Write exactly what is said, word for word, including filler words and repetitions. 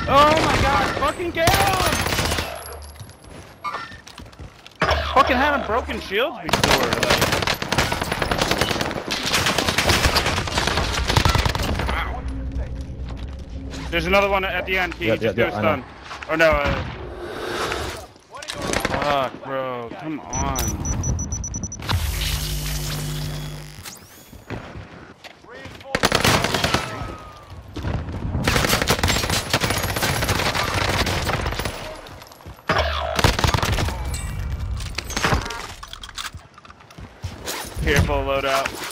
Oh my god, fucking get him! Fucking having broken shields before, like. There's another one at the end, Key. Yeah, Just yeah, do a yeah, stun. Or no, uh... Fuck, bro. Come on. Careful, loadout.